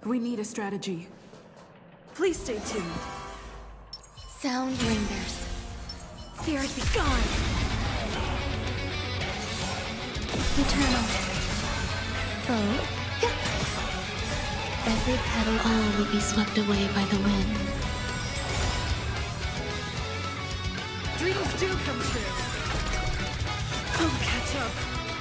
We need a strategy. Please stay tuned. Sound lingers. Spirit be gone. Eternal. Oh. Every petal, all will be swept away by the wind. Dreams do come true. Come catch up.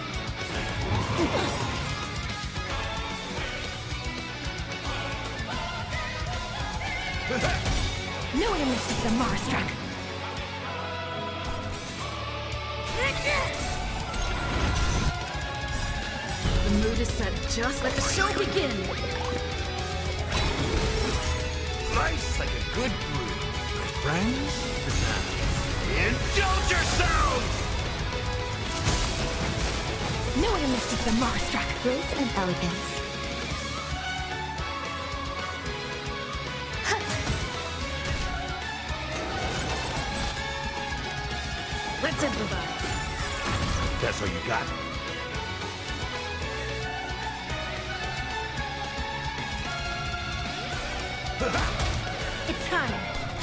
No image of the Marstruck. The mood is set. Just let the show begin. Nice like a good brew. My friends, indulge yourselves! No image of the Marstruck. Grace and elegance. Let's improvise. That's all you got? It's time.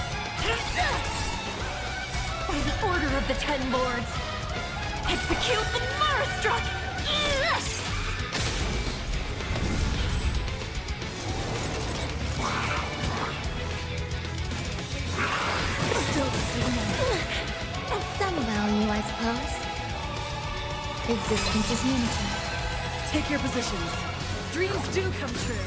By the order of the 10 lords, execute the Marstruck! Still the same. Some value, I suppose. Existence is unity. Take your positions. Dreams do come true.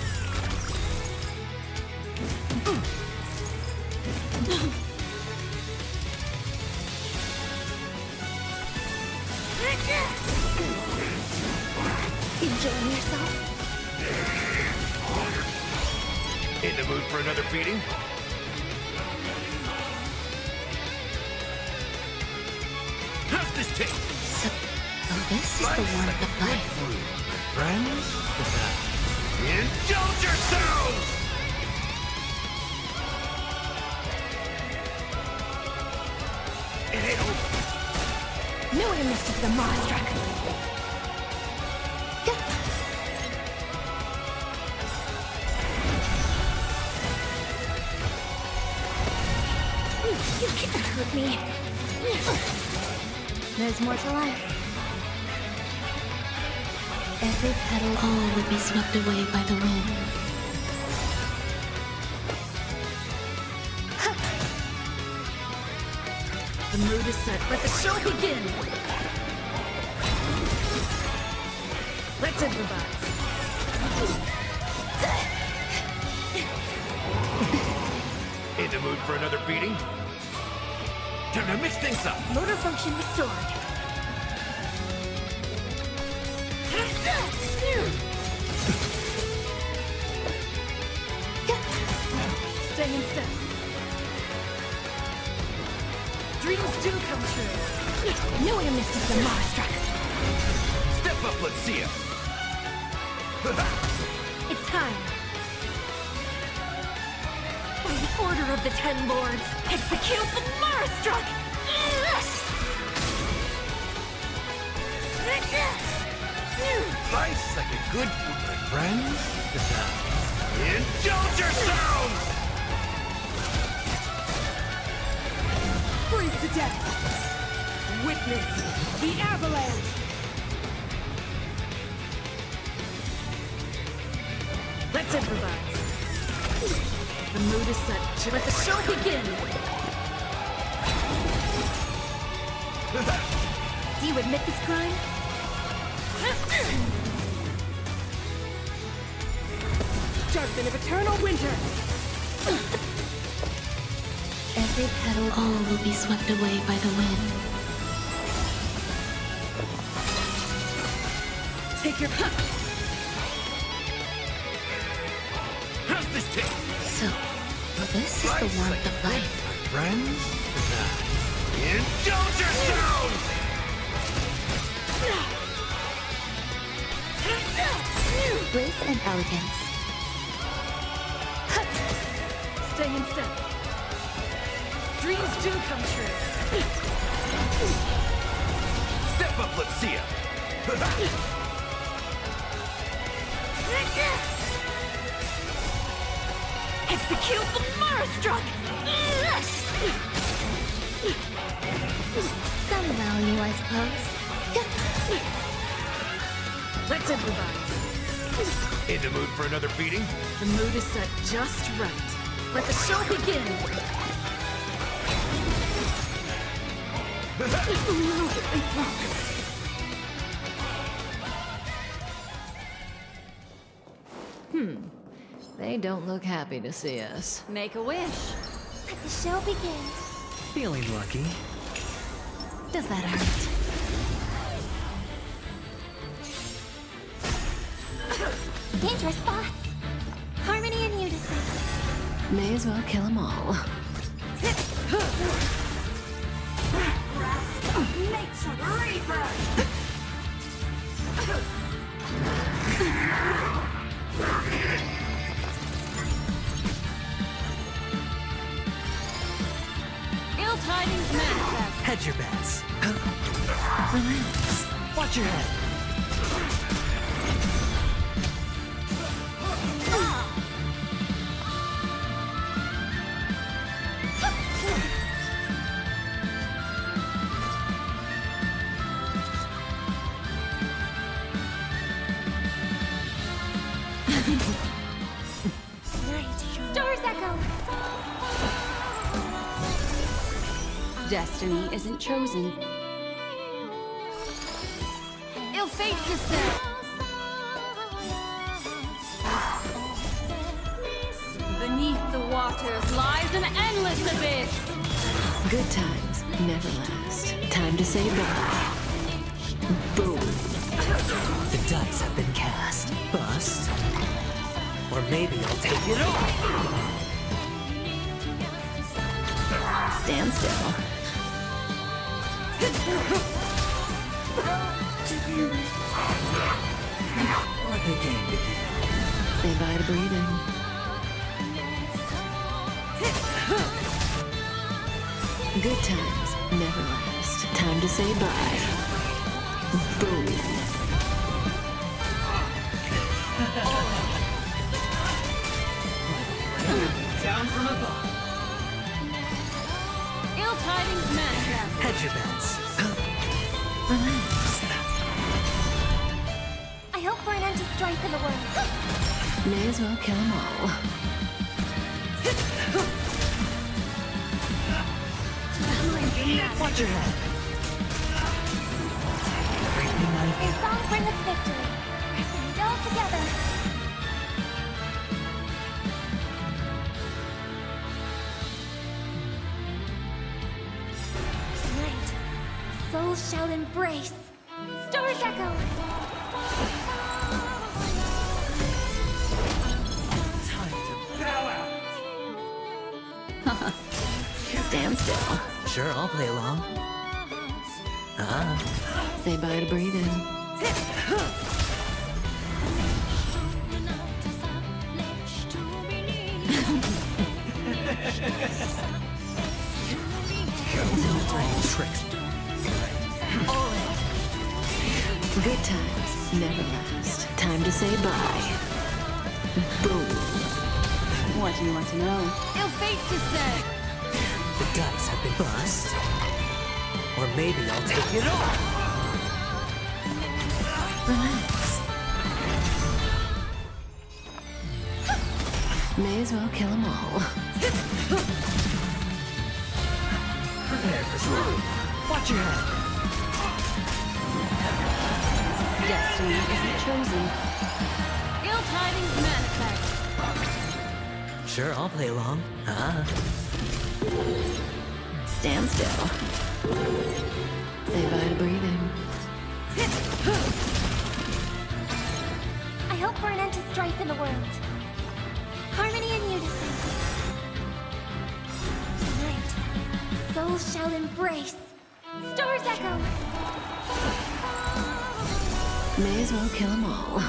Enjoying yourself? In the mood for another beating? How's this taste? So this is the warmth of life. My friends, indulge yourselves! It ain't over. No image of the Marstruck. You can't hurt me. There's more to life. Every petal, all will be swept away by the wind. The mood is set. Let the show begin. Let's improvise. In the mood for another beating? Time to mix things up! Motor function restored. Stay in step. Dreams do come true. No image of the Marstruck. Step up, let's see it! It's time. By the order of the 10 lords, execute the Marstruck! Nice like a good food, my friends. Indulge yourselves! Freeze to death! Witness the avalanche! Let's improvise. The mood is set. Let the show begin! Do you admit this crime? Sharpen of eternal winter! Every petal, all will be swept away by the wind. Take your cup! How's this taste? So, this is the warmth of life. My friends, indulge yourselves! Grace and elegance. Stay in step. Dreams do come true. Step up, let's see ya! Execute the Marastruck! Some value, I suppose. Let's improvise. In the mood for another beating? The mood is set just right. Let the show begin! They don't look happy to see us. Make a wish. Let the show begin. Feeling lucky. Does that hurt? Dangerous thoughts. Harmony and unison. May as well kill them all. Nature Reaper! Ill tidings manifest. Hedge your bets. Relax. Watch your head. Stars echo. Destiny isn't chosen. Ill fate descend. Beneath the waters lies an endless abyss. Good times never last. Time to say bye. Boom. The dice have been cast. Bust. Or maybe I'll take it all. Stand still. Let the game begin. Say bye to breathing. Good times never last. Time to say bye. Boom. Down from above. Ill tidings manifest. Hedge your bets. Relax. I hope for an end to strife in the world. May as well kill them all. Watch your head. Everything I Your song bring us victory. Pressing all together. Tonight, soul shall embrace. Stars echo. Stand still. Sure, I'll play along. Say bye to breathing. Tricks. Good times never last. Time to say bye. Boom. What do you want to know? Ill fate descend. The dice have been bust. Or maybe I'll take it all. Relax. May as well kill them all. Prepare for some. Watch your head. Destiny isn't chosen. Ill tidings manifest. Sure, I'll play along. Stand still. Say bye to breathing. I hope for an end to strife in the world. Harmony and unison. Tonight, soul shall embrace. Stars echo. May as well kill them all.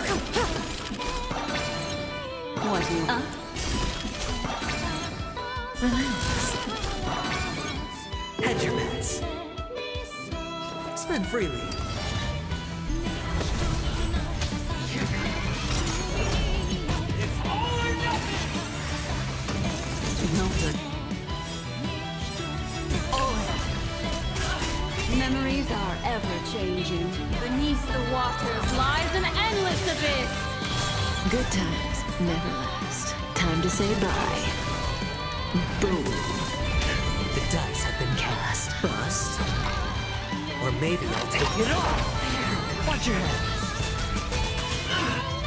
What do you want? Relax. Hedge your bets. Spend freely. Memories are ever-changing. Beneath the waters lies an endless abyss. Good times never last. Time to say bye. Boom. The dice have been cast. Bust. Or maybe I'll take it off. Watch your head.